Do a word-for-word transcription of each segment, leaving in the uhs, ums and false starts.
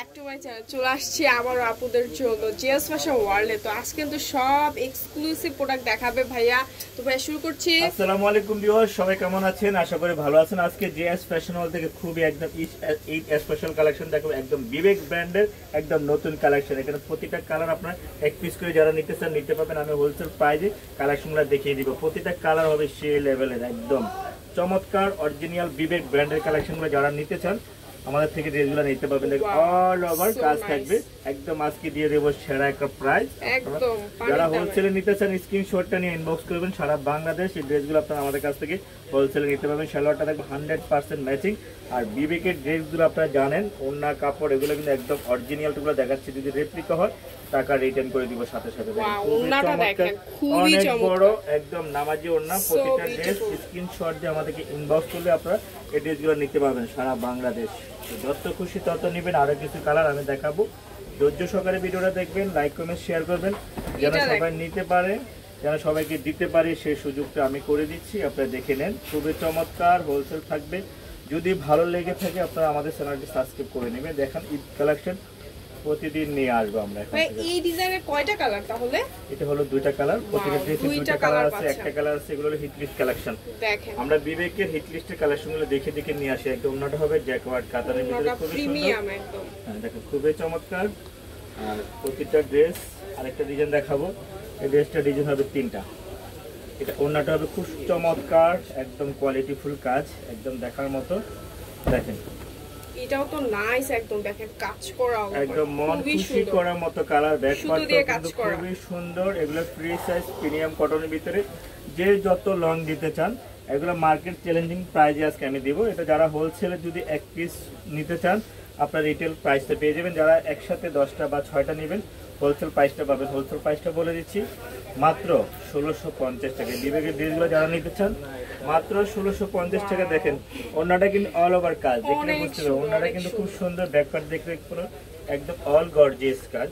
Back to my channel চলে আসছি আবার আপুদের জন্য জিএস ফ্যাশন ওয়ার্ল্ডে। তো আজকে কিন্তু সব এক্সক্লুসিভ প্রোডাক্ট দেখাবে ভাইয়া। তো ভাইয়া শুরু করছি। আসসালামু আলাইকুম ভিউয়ার্স, সবাই কেমন আছেন? আশা করি ভালো আছেন। আজকে জিএস ফ্যাশন ওয়ার্ল্ড থেকে খুবই একদম এই স্পেশাল কালেকশন দেখাবো, একদম বিবেক ব্র্যান্ডের একদম নতুন কালেকশন। এখানে প্রতিটা কালার আপনার এক পিস করে যারা নিতে চান নিতে পাবেন। আমি হোলসেল প্রাইজে কালেকশনগুলো দেখিয়ে দিব। প্রতিটা কালার হবে সেই লেভেলের একদম চমৎকার অরিজিনাল বিবেক ব্র্যান্ডের কালেকশনগুলো যারা নিতে চান আমাদের থেকে ড্রেসগুলো নিতে পারবেন। অল ওভার কাজ থাকবে একদম। আজকে দিয়ে দেবো সেরা একটা প্রাইস। যারা হোলসেলে নিতে চান স্ক্রিনশটটা নিয়ে ইনবক্স করবেন। সারা বাংলাদেশ এই ড্রেসগুলো আপনারা আমাদের কাছ থেকে হোলসেলে নিতে পারবেন। সালোয়ারটা থাকবে হান্ড্রেড পার্সেন্ট ম্যাচিং। আর বিবেকের ড্রেসগুলো আপনারা জানেন ওড়না কাপড় এগুলো কিন্তু একদম অরিজিনালগুলো দেখাচ্ছে। যদি রেপ্লিকা হয় টাকা রিটার্ন করে দিব সাথে সাথে। অনেক বড় একদম নামাজি ওড়না। প্রতিটা ড্রেস স্ক্রিনশট দিয়ে আমাদেরকে ইনবক্স করলে আপনারা এই ড্রেসগুলো নিতে পারবেন সারা বাংলাদেশ। যত খুশি তত নেবেন। আরো কিছু কালার আমি দেখাবো। ধৈর্য সহকারে ভিডিওটা দেখবেন, লাইক কমেন্ট শেয়ার করবেন যেন সবাই নিতে পারে, যেন সবাইকে দিতে পারে সেই সুযোগটা আমি করে দিচ্ছি। আপনারা দেখে নেন, খুবই চমৎকার হোলসেল থাকবে। যদি ভালো লেগে থাকে আপনারা আমাদের চ্যানেলটি সাবস্ক্রাইব করে নেবেন। দেখেন ঈদ কালেকশন প্রতিদিন নিয়ে আসবো আমরা। এখন এই ডিজাইনের কয়টা কালার? তাহলে এটা হলো দুইটা কালার। প্রতিটা ড্রেসে দুইটা কালার আছে, একটা কালার আছে। এগুলো হলো হিট লিস্ট কালেকশন। দেখেন আমরা বিবেকের হিট লিস্টের কালেকশনগুলো দেখে দেখে নিয়ে আসি। একদম ওন্নাটা হবে জ্যাকওয়ার্ড কাতানের ভিতরে, খুবই প্রিমিয়াম একদম। হ্যাঁ দেখেন খুবই চমৎকার। আর প্রতিটা ড্রেস আরেকটা ডিজাইন দেখাবো। এই ড্রেসটা ডিজাইন হবে তিনটা। এটা ওন্নাটা হবে খুব চমৎকার, একদম কোয়ালিটিফুল কাজ, একদম দেখার মতো। দেখেন এটাও তো নাইস একদম। দেখেন কাজ করা একদম মন খুশি করার মতো কালার। ব্যাক পার্টটা কিন্তু খুবই সুন্দর। এগুলো ফ্রি সাইজ প্রিমিয়াম কটনের ভিতরে। যে যত লং দিতে চান এগুলো মার্কেট চ্যালেঞ্জিং প্রাইজে আজকে আমি দিব। এটা যারা হোলসেলে যদি এক পিস নিতে চান আপনার রিটেল প্রাইসটা পেয়ে যাবেন। যারা একসাথে দশটা বা ছয়টা নেবেন হোলসেল প্রাইসটা পাবেন। হোলসেল প্রাইসটা বলে দিচ্ছি মাত্র ষোলোশো পঞ্চাশ টাকা। বিবেকের ড্রেসগুলো যারা নিতে চান মাত্র ষোলোশো পঞ্চাশ টাকা। দেখেন ওড়নাটা কিন্তু অল ওভার কাজ, দেখলে বুঝতে পারবেন ওড়নাটা কিন্তু খুব সুন্দর। ব্যাকপার্ট দেখলে পুরো একদম অল গর্জিয়াস কাজ।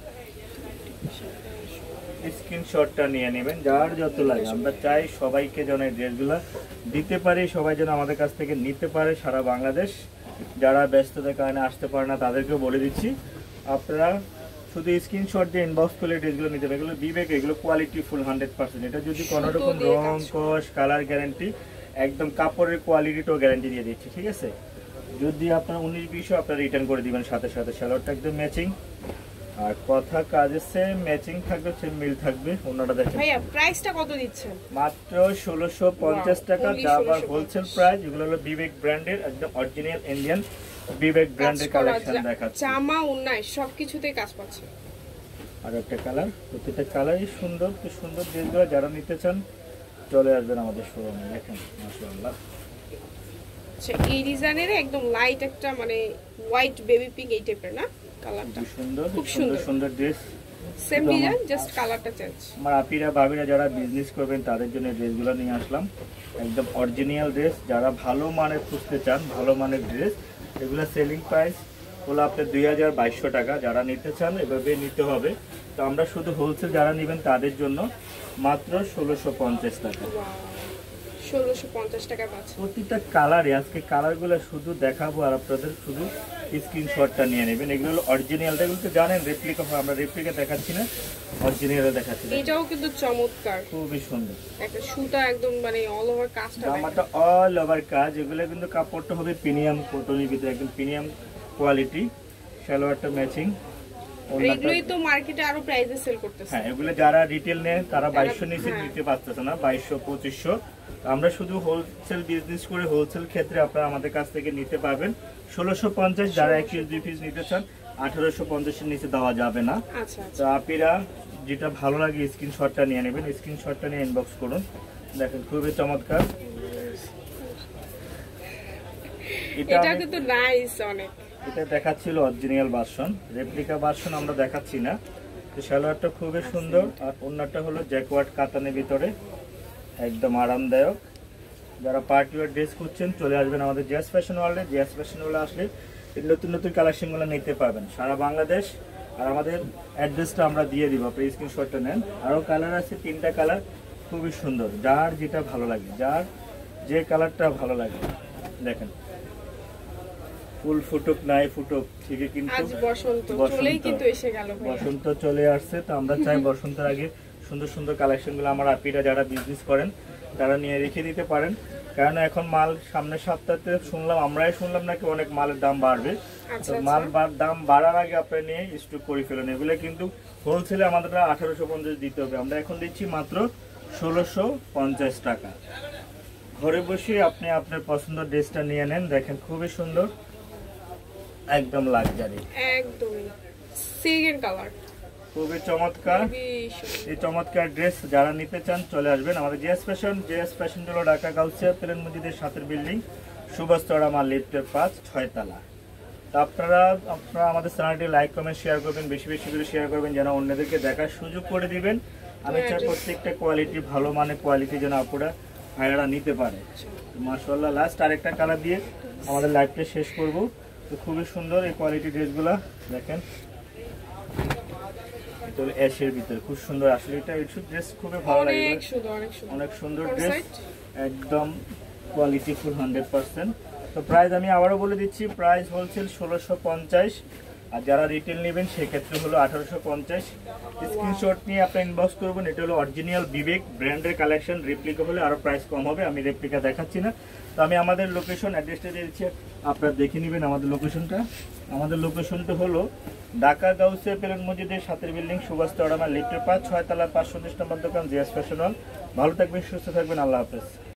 স্ক্রিনশটটা নিয়ে নেবেন যার যত লাগে। আমরা চাই সবাইকে যেন এই ড্রেসগুলো দিতে পারি, সবাই যেন আমাদের কাছ থেকে নিতে পারে সারা বাংলাদেশ। যারা ব্যস্ততার কারণে আসতে পারে না তাদেরকেও বলে দিচ্ছি আপনারা শুধু স্ক্রিনশট দিয়ে ইনবক্স করলে ড্রেসগুলো নিতে পারে। এগুলো বিবেক, এগুলো কোয়ালিটি ফুল হান্ড্রেড পার্সেন্ট। এটা যদি কোনো রকম রং কস কালার গ্যারান্টি একদম কাপড়ের কোয়ালিটিটাও গ্যারান্টি দিয়ে দিচ্ছি, ঠিক আছে? যদি আপনার উনিশ বিশও আপনারা রিটার্ন করে দিবেন সাথে সাথে। সালোয়ারটা একদম ম্যাচিং আর কথা কাজের সেম ম্যাচিং থাকবে, সেম মিল থাকবে। ওনাটা দেখেন ভাইয়া প্রাইসটা কত দিচ্ছেন? মাত্র ষোলোশো পঞ্চাশ টাকা। যা আবার হোলসেল প্রাইস। এগুলো হলো বিবেক ব্র্যান্ডের একদম অরিজিনাল ইন্ডিয়ান বিবেক ব্র্যান্ডের কালেকশন দেখাচ্ছি। জামা ওন্নায় সবকিছুতেই কাজ পাচ্ছে। আর একটা কালার, প্রতিটা কালারই সুন্দর। খুব সুন্দর ড্রেসগুলো যারা নিতে চান চলে আসবেন আমাদের শোরুমে। দেখেন মাশাআল্লাহ। আচ্ছা এই ডিজাইনের একদম লাইট একটা মানে হোয়াইট বেবি পিঙ্ক এই টাইপের না কালারটা? সুন্দর, খুব সুন্দর সুন্দর ড্রেস। সেম ডিজাইন জাস্ট কালারটা চেঞ্জ। আমার আপিরা ভাবিরা যারা বিজনেস করবেন তাদের জন্য ড্রেসগুলো নিয়ে আসলাম। একদম অরিজিনাল ড্রেস। যারা ভালো মানের খুঁজতে চান ভালো মানের ড্রেস, এগুলো সেলিং প্রাইস হলো আপনার দুই হাজার বাইশশো টাকা। যারা নিতে চান এভাবে নিতে হবে। তো আমরা শুধু হোলসেল যারা নেবেন তাদের জন্য মাত্র ষোলোশো পঞ্চাশ টাকা। ষোলোশো পঞ্চাশ টাকা পাচ্ছেন প্রতিটা কালারে। আজকে কালারগুলো শুধু দেখাবো আর আপনাদের শুধু স্ক্রিনশটটা নিয়ে নেবেন। এগুলো হলো অরিজিনালটা। এগুলো তো জানেন রেপ্লিকা হয়, আমরা রেপ্লিকা দেখাচ্ছি না, অরিজিনাল দেখাচ্ছি। এটাও কিন্তু চমৎকার, খুবই সুন্দর। একটা সুতা একদম মানে অল ওভার কাজটা, জামাটা অল ওভার কাজ। এগুলো কিন্তু কাপড়টা হবে প্রিমিয়াম কটনের ভিতরে, একদম প্রিমিয়াম কোয়ালিটি। সালোয়ারটা ম্যাচিং। এগুলোই তো মার্কেটে আরো প্রাইসে সেল করতেছে। হ্যাঁ এগুলো যারা রিটেল নেন তারা বাইশশো নিচে নিতে পারতেছে না, বাইশশো পঁচিশশো। আমরা শুধু হোলসেল বিজনেস করে হোলসেল ক্ষেত্রে আপনারা আমাদের কাছ থেকে নিতে পারবেন ষোলোশো পঞ্চাশ। যারা এক পিস দুই পিস নিতে চান আঠারোশো পঞ্চাশের নিচে দেওয়া যাবে না। তো আপনারা যেটা ভালো লাগে স্ক্রিনশটটা নিয়ে নেবেন। স্ক্রিনশটটা নিয়ে ইনবক্স করুন। দেখেন খুবই চমৎকার। এটা কিন্তু নাইস অনেক। এটা দেখাচ্ছিল অরিজিনাল ভার্সন, রেপ্লিকা ভার্সন আমরা দেখাচ্ছি না। তো সালোয়ারটা খুবই সুন্দর। আর ওন্নাটা হলো জ্যাকওয়ার্ড কাতানের ভিতরে, একদম আরামদায়ক। যারা পার্টি ওয়্যার ড্রেস খুঁজছেন চলে আসবেন আমাদের জিএস ফ্যাশন ওয়ার্ল্ডে। জিএস ফ্যাশন ওয়ার্ল্ডে আসলে নতুন নতুন কালেকশনগুলো নিতে পারবেন সারা বাংলাদেশ। আর আমাদের অ্যাড্রেসটা আমরা দিয়ে দিব, আপনি স্ক্রিনশটটা নেন। আরও কালার আছে, তিনটা কালার খুবই সুন্দর। যার যেটা ভালো লাগে, যার যে কালারটা ভালো লাগে দেখেন ফুল ফুটুক নাই ফুটুক ঠিকই কিন্তু আজ বসন্ত চলেই কিন্তু এসে গেল ভাই। বসন্ত চলে আসছে, তো আমরা চাই বসন্তের আগে সুন্দর সুন্দর কালেকশনগুলো আমার আপিরা যারা বিজনেস করেন তারা নিয়ে রেখে দিতে পারেন। কারণ এখন মাল সামনের সপ্তাহে শুনলাম, আমরাই শুনলাম নাকি অনেক মালের দাম বাড়বে। তো মাল দাম বাড়ার আগে আপনি নিয়ে স্টক করে ফেলেন। এগুলো কিন্তু হোলসেলে আমাদের আঠারোশো পঞ্চাশ দিতে হবে, আমরা এখন দিচ্ছি মাত্র ষোলোশো পঞ্চাশ টাকা। ঘরে বসে আপনি আপনার পছন্দের ড্রেসটা নিয়ে নেন, দেখেন খুবই সুন্দর, একদম লাক্সারি, একদম সিগেন কালার, খুবই চমৎকার। এই চমৎকার ড্রেস যারা নিতে চান চলে আসবেন আমাদের জিএস ফ্যাশন। জিএস ফ্যাশন হলো ঢাকা গাউসিয়া প্লেন মসজিদের সাথের বিল্ডিং, সুবাস্তু আরামা লিফটের পাঁচ ছয়তলা। তো আপনারা আপনারা আমাদের চ্যানেলটি লাইক কমেন্ট শেয়ার করবেন, বেশি বেশি করে শেয়ার করবেন, যেন অন্যদেরকে দেখার সুযোগ করে দিবেন। আমি চাই প্রত্যেকটা কোয়ালিটি ভালো মানে কোয়ালিটি যেন আপনারা ভাইয়ারা নিতে পারে। মাশাআল্লাহ, লাস্ট আরেকটা কালার দিয়ে আমাদের লাইভটা শেষ করব। তো খুবই সুন্দর এই কোয়ালিটি ড্রেসগুলো দেখেন, এশের ভিতরে খুব সুন্দর। আসলে এটা ড্রেস খুবই ভালো লাগে, অনেক সুন্দর ড্রেস, একদম কোয়ালিটি ফুল হান্ড্রেড পার্সেন্ট। তো প্রাইস আমি আবারও বলে দিচ্ছি, প্রাইস হোলসেল ষোলোশো পঞ্চাশ, আর যারা রিটেল নেবেন সেক্ষেত্রে হলো আঠারোশো পঞ্চাশ। স্ক্রিনশট নিয়ে আপনি ইনবক্স করবেন। এটা হলো অরিজিনাল বিবেক ব্র্যান্ডের কালেকশন, রেপ্লিকা হলে আরও প্রাইস কম হবে, আমি রেপ্লিকা দেখাচ্ছি না। তো আমি আমাদের লোকেশন অ্যাড্রেসটা দিয়ে দিচ্ছি, আপনারা দেখে নেবেন আমাদের লোকেশনটা। আমাদের লোকেশনটা হলো ঢাকা গাউসিয়া প্লেন মসজিদের সাথের বিল্ডিং, সুবাস্তু আরামা লিফটের পাঁচ ছয়তলা পাঁচশো উনিশ নম্বর দোকান, জিএস ফ্যাশন হল। ভালো থাকবেন, সুস্থ থাকবেন, আল্লাহ হাফেজ।